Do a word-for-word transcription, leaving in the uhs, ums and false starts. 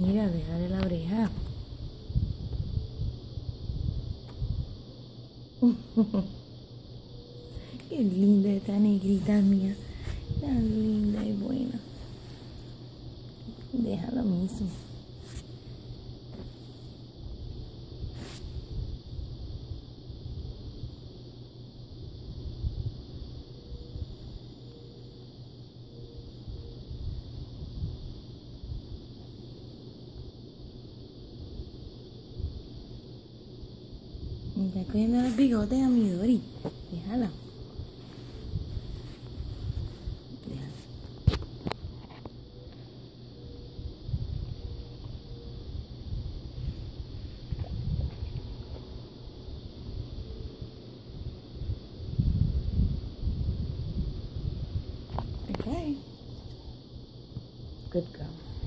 Mira, déjale la oreja. Qué linda esta negrita mía. Tan linda y buena. Déjalo mismo. Me está cogiendo los bigotes a Midori. Déjala. Déjala. Okay. Good girl.